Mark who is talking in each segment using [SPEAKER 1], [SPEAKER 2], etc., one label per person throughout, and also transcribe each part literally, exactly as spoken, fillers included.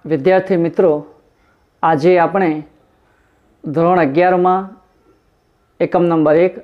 [SPEAKER 1] विद्यार्थी मित्रों, आज आपणे धोरण अगियार में एकम नंबर एक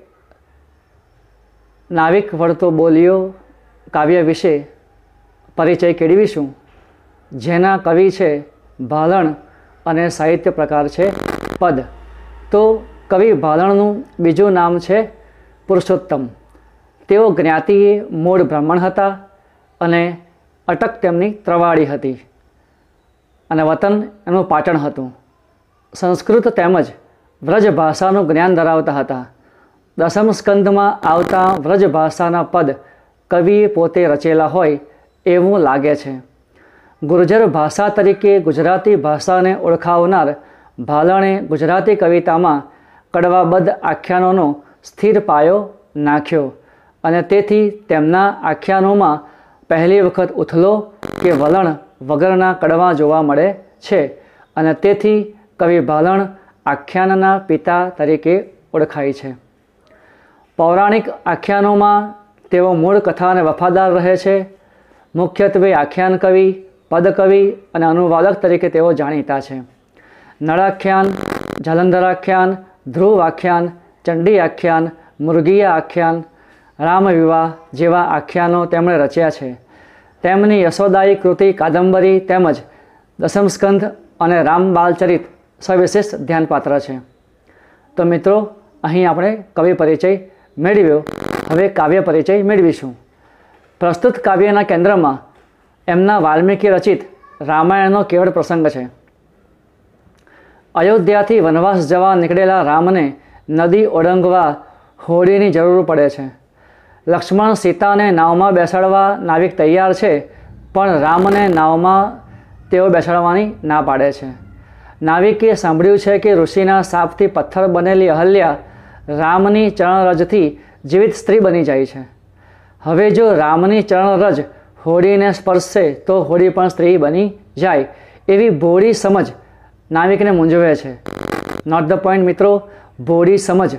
[SPEAKER 1] नाविक वळतो बोलियो काव्य विषे परिचय केळवीशुं, जेना कवि छे भालण अने साहित्य प्रकार छे पद। तो कवि भालणनुं बीजું नाम छे पुरुषोत्तम। तेओ ज्ञातिए मूळ ब्राह्मण हता अने अटक तेमनी त्रवाड़ी हती अने वतन एनुं पाटण हतुं। संस्कृत तेमज व्रज भाषानुं ज्ञान धरावता हता। दसम स्कंध में आवता व्रज भाषाना पद कविए पोते रचेला होय एवुं लागे छे। गुर्जर भाषा तरीके गुजराती भाषाने ओळखावनार भालणे गुजराती कवितामां कड़वाबद्ध आख्यानोनो स्थिर पायो नाख्यो अने तेथी तेमना आख्यानोमां पहली वखत उथलो के वलण वगरना कड़वा जोवा मळे छे अने तेथी कवि भालण आख्यानना पिता तरीके ओळखाय छे। पौराणिक आख्यानोमां तेओ मूळ कथाने वफादार रहे छे। मुख्यत्वे आख्यान कवि, पदकवि अने अनुवादक तरीके तेओ जाणीता छे। नळाख्यान, जालंधराख्यान, ध्रुव आख्यान, चंडी आख्यान, मुर्गिया आख्यान, रामविवाह जेवा आख्यानो तेमणे रच्या छे। तेमनी यशोदायी कृति कादंबरी तेमज दसम स्कंध अने राम बालचरित सविशेष ध्यानपात्र छे। तो मित्रों, अहीं आपणे कवि परिचय मेळव्यो। हवे काव्य परिचय मेळवीशुं। प्रस्तुत काव्यना केंद्रमां एमना वाल्मीकि रचित रामायणनो केवळ प्रसंग छे। अयोध्याथी वनवास जवा निकळेला रामने नदी ओळंगवा होड़ीनी जरूर पड़े छे। लक्ष्मण सीता ने नाव में बेसाड़वा नाविक तैयार छे, पण रामने नाव में तेओ बेसाड़वानी ना पाड़े छे। नाविके सांभळ्युं छे के ऋषिना सापथी पत्थर बनेली अहल्या रामनी चरणरजथी जीवित स्त्री बनी जाय छे। हवे जो रामनी चरणरज होड़ीने स्पर्शे तो होड़ी पण स्त्री बनी जाय एवी भोળી समझ नाविकने मूंझवे छे। नॉट ध पॉइंट मित्रों, भोળી समझ।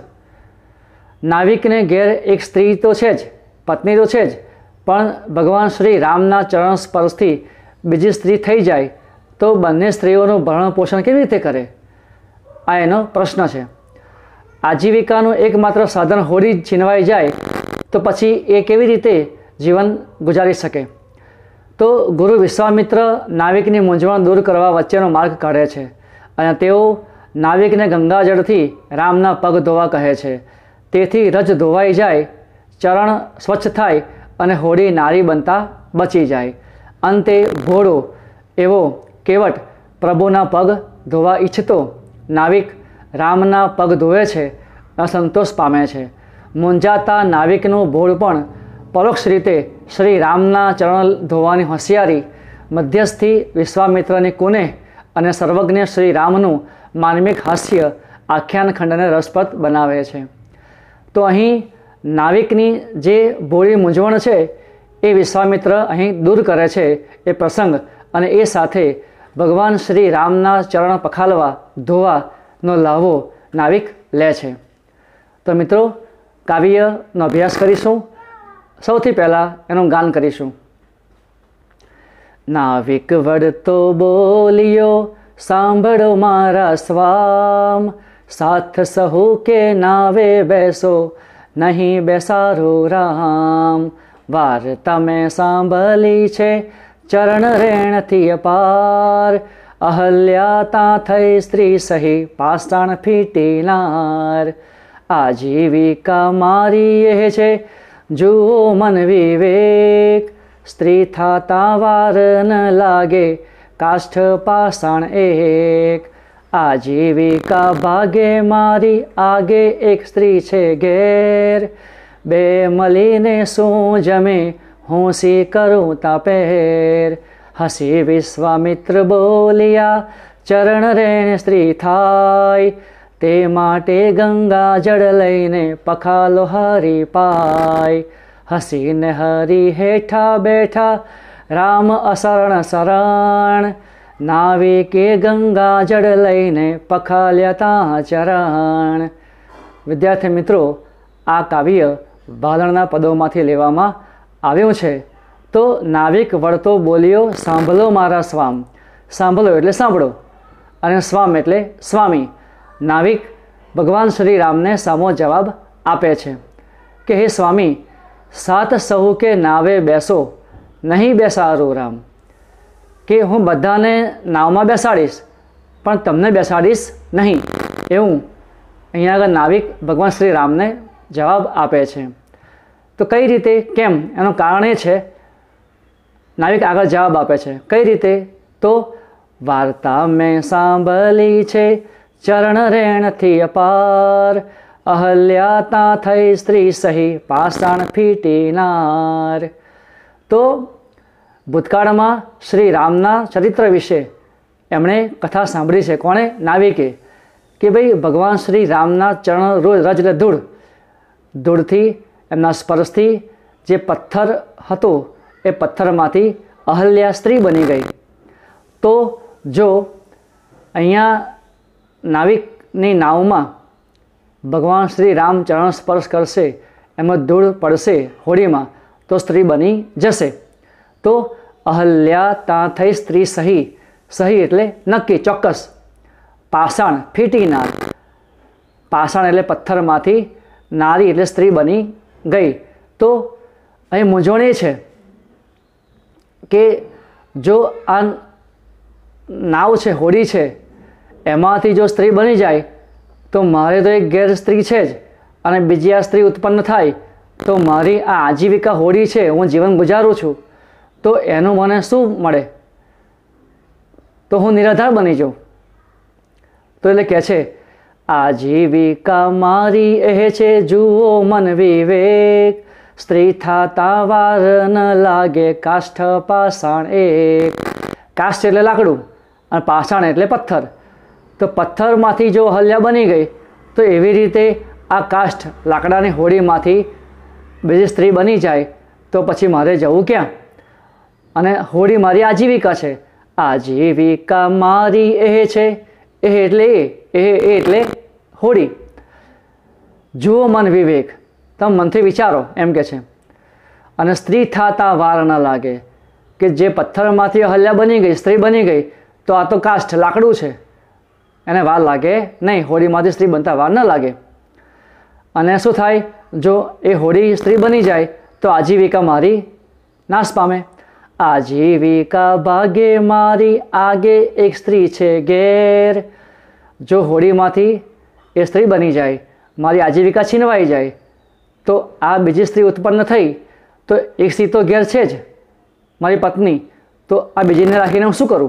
[SPEAKER 1] नाविक ने घेर एक स्त्री तो है ज, पत्नी तो है ज, पण भगवान श्री रामना चरण स्पर्शथी बीजी स्त्री थई जाए तो बंने स्त्रीओनुं भरण पोषण केवी रीते करे? आ एनो प्रश्न है। आजीविकानुं एकमात्र साधन होड़ी छीनवाई जाए तो पछी ए केवी रीते जीवन गुजारी सके? तो गुरु विश्वामित्र नाविकनी मूंझवण दूर करवा वच्चेनो मार्ग काढे छे अने तेओ नाविकने गंगाजळथी रामना पग धोवा कहे छे। तेथी रज धोवाई जाए, चरण स्वच्छ थाय अने होड़ी नारी बनता बची जाए। अंते भोळो एवो केवट प्रभुना पग धोवा इच्छतो नाविक रामना पग धोवे छे, असंतोष पामे छे। मूंझाता नाविकनुं भोळपण परोक्ष रीते श्री रामना चरण धोवानी होशियारी, मध्यस्थी विश्वामित्रनी कुने अने सर्वज्ञ श्री रामनुं मार्मिक हास्य आख्यान खंडने रसप्रद बनावे छे। तो अहीं नाविकनी जे भोળી मूंझवण छे ए विश्वामित्र अहीं दूर करे छे ए प्रसंग अने ए साथे भगवान श्री रामना चरण पखालवा धोवानो लाभो नाविक ले छे। तो मित्रों, काव्यनो अभ्यास करीशुं। सौथी पहेला एनुं गान करीशुं। नाविक वळतो बोलियो सांभळो मारा स्वाम, साथ सहु के नावे बैसो नहीं बेसारो राम। वार्ता में सांभली छे चरण रेण थी अपार, अहल्या ता थई स्त्री सही पाषाण फीटी नार। आजीविका मारी ए छे जुओ मन विवेक, स्त्री थाता वार न लागे काष्ठ पाषाण एक। आजीविका भागे मारी आगे एक स्त्री छे घेर, बे मलीने शू जमे हूँ सी करूँ तापेर। हसी विश्वामित्र बोलिया चरण रेण स्त्री थाय, ते माटे गंगा जड़ लईने पखालो हरी पाय। हसी ने हरी हेठा बैठा राम असरण शरण, नाविके गंगा जड़ लईने पखाल्या ता चरण। विद्यार्थी मित्रों, आ काव्य भालणना पदोमांथी लेवामां આવ્યું છે। तो नाविक वळतो बोलियो सांभलो मारा स्वाम। સાંભળો એટલે સાંભળો, અને સ્વામ એટલે સ્વામી. નાવિક ભગવાન શ્રી રામને સામો જવાબ આપે છે કે હે સ્વામી, સાત સહુ કે નાવે બેસો, નહીં બેસાડું રામ. કે હું બધાને નાવમાં બેસાડીશ પણ તમને બેસાડીશ નહીં, એવું અહીંયા આગળ નાવિક ભગવાન શ્રી રામને જવાબ આપે છે. તો કઈ રીતે, કેમ, એનું કારણ એ છે, નાવિક આગળ જવાબ આપે છે કઈ રીતે. તો વાર્તા મેં સાંભળી છે ચરણ રેણથી અપાર, અહલ્યા તાં થઈ સ્ત્રી સહી પાષાણ ફીટીનાર. તો ભૂતકાળમાં શ્રી રામના ચરિત્ર વિશે એમણે કથા સાંભળી છે. કોણે? નાવિકે. કે ભાઈ ભગવાન શ્રી રામના ચરણ રોજ રજ એટલે ધૂળ, ધૂળથી એમના સ્પર્શથી જે પથ્થર હતો એ પથ્થરમાંથી અહલ્યા સ્ત્રી બની ગઈ. તો જો અહીંયા નાવિકની નાવમાં ભગવાન શ્રી રામ ચરણ સ્પર્શ કરશે, એમાં ધૂળ પડશે હોડીમાં, તો સ્ત્રી બની જશે. તો અહલ્યા તાં થઈ સ્ત્રી સહી, સહી એટલે નક્કી, ચોક્કસ. પાષાણ ફીટીનાર, પાષાણ એટલે પથ્થરમાંથી, નારી એટલે સ્ત્રી બની ગઈ. તો અહીં મૂંઝવણ એ છે કે જો આ નાવ છે, હોડી છે, એમાંથી જો સ્ત્રી બની જાય તો મારે તો એક ગેર સ્ત્રી છે જ, અને બીજી આ સ્ત્રી ઉત્પન્ન થાય તો મારી આ આજીવિકા હોડી છે, હું જીવન ગુજારું છું, તો એનું મને શું મળે? તો હું નિરાધાર બની જાઉં. તો એટલે કહે છે આજીવિકા મારી એ છે જુઓ મન વિવેક, સ્ત્રી થાતા વાર ન લાગે કાષ્ઠ પાષાણ એક. કાષ્ઠ એટલે લાકડું અને પાષાણ એટલે પથ્થર. તો પથ્થરમાંથી જો અહલ્યા બની ગઈ તો એવી રીતે આ કાષ્ઠ લાકડાની હોડીમાંથી બીજી સ્ત્રી બની જાય તો પછી મારે જવું ક્યાં? અને હોડી મારી આજીવિકા છે. આજીવિકા મારી એ છે, એ એટલે એ એ એટલે હોડી. જુઓ મન વિવેક, તમે મનથી વિચારો એમ કે છે. અને સ્ત્રી થાતા વાર ન લાગે, કે જે પથ્થરમાંથી અહલ્યા બની ગઈ, સ્ત્રી બની ગઈ, તો આ તો કાષ્ઠ લાકડું છે, એને વાર લાગે નહીં, હોડીમાંથી સ્ત્રી બનતા વાર ન લાગે. અને શું થાય? જો એ હોડી સ્ત્રી બની જાય તો આજીવિકા મારી નાશ પામે. આજીવિકા ભાગે મારી આગે એક સ્ત્રી છે ઘેર. જો હોડીમાંથી એ સ્ત્રી બની જાય, મારી આજીવિકા છીનવાઈ જાય, તો આ બીજી સ્ત્રી ઉત્પન્ન થઈ તો એક સ્ત્રી તો ઘેર છે જ, મારી પત્ની. તો આ બીજીને રાખીને હું શું કરું?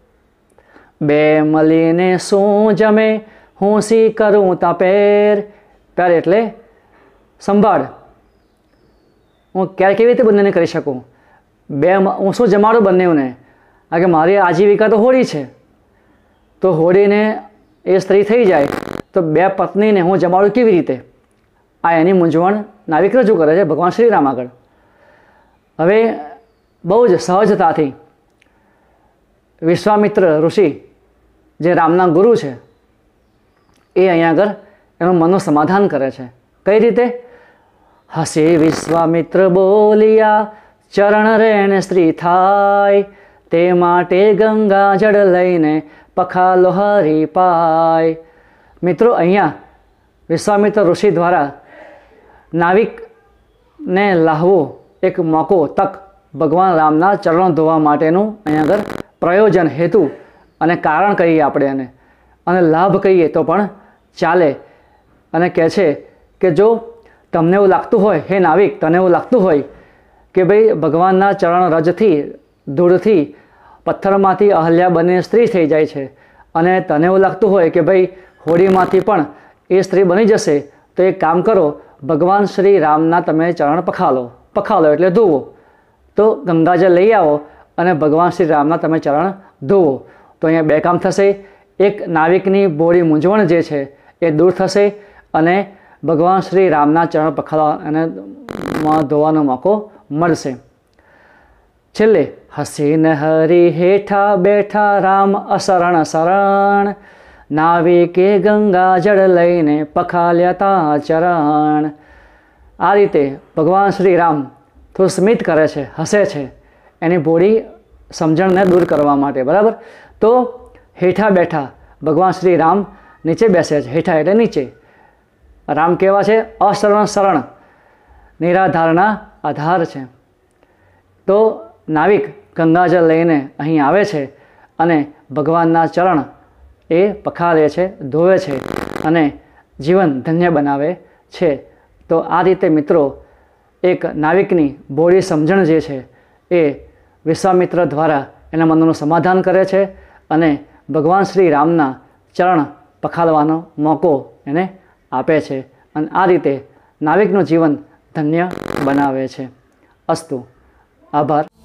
[SPEAKER 1] બે મળીને શું જમે, હું સી કરું તા પેર. પેર એટલે સંભાળ. હું ક્યારે કેવી રીતે બંનેને કરી શકું? બે હું શું જમાડું બંનેને? કારણ કે મારી આજીવિકા તો હોડી છે, તો હોડીને એ સ્ત્રી થઈ જાય તો બે પત્નીને હું જમાડું કેવી રીતે? આ એની મૂંઝવણ નાવિક રજૂ કરે છે ભગવાન શ્રી રામ આગળ. હવે બહુ જ સહજતાથી વિશ્વામિત્ર ઋષિ જે રામના ગુરુ છે એ અહીંયા આગળ એનું મનનું સમાધાન કરે છે. કઈ રીતે? હસી વિશ્વામિત્ર બોલિયા, ચરણ રેણ સ્ત્રી થાય, તે માટે ગંગા જળ લઈને પખાલો હરી પાય. મિત્રો, અહીંયા વિશ્વામિત્ર ઋષિ દ્વારા નાવિકને લાહવો એક મોકો, તક ભગવાન રામના ચરણો ધોવા માટેનું અહીંયા આગળ પ્રયોજન, હેતુ અને કારણ કહીએ આપણે એને, અને લાભ કહીએ તો પણ ચાલે. અને કહે છે કે જો તમને એવું લાગતું હોય, હે નાવિક, તને એવું લાગતું હોય કે ભાઈ ભગવાનના ચરણ રજથી, ધૂળથી, પથ્થરમાંથી અહલ્યા બની સ્ત્રી થઈ જાય છે, અને તને એવું લાગતું હોય કે ભાઈ હોડીમાંથી પણ એ સ્ત્રી બની જશે, તો એક કામ કરો, ભગવાન શ્રી રામના તમે ચરણ પખાલો. પખાલો એટલે ધોવો. તો ગંગાજળ લઈ આવો અને ભગવાન શ્રી રામના તમે ચરણ ધોવો. તો અહીંયા બે કામ થશે. એક, નાવિકની બોળી મૂંઝવણ જે છે એ દૂર થશે, અને ભગવાન શ્રી રામના ચરણ પખાલા અને ધોવાનો મોકો મળશે. છેલ્લે, હસીને હરી હેઠા બેઠા રામ અશરણ શરણ, નાવિકે ગંગા જળ લઈને પખાલ્યા તા ચરણ. આ રીતે ભગવાન શ્રી રામ થોડું સ્મિત કરે છે, હસે છે, એની ભોળી સમજણને દૂર કરવા માટે. બરાબર? તો હેઠા બેઠા ભગવાન શ્રી રામ નીચે બેસે છે, હેઠા એટલે નીચે. રામ કેવા છે? અશરણ શરણ, નિરાધારના આધાર છે. તો નાવિક ગંગાજળ લઈને અહીં આવે છે અને ભગવાનના ચરણ એ પખારે છે, ધોવે છે અને જીવન ધન્ય બનાવે છે. તો આ રીતે મિત્રો એક નાવિકની બોળી સમજણ જે છે એ વિશ્વામિત્ર દ્વારા એના મનનું સમાધાન કરે છે અને ભગવાન શ્રી રામના ચરણ પખારવાનો મોકો એને આપે છે અને આ રીતે નાવિકનું જીવન ધન્ય બનાવે છે. અસ્તુ. આભાર.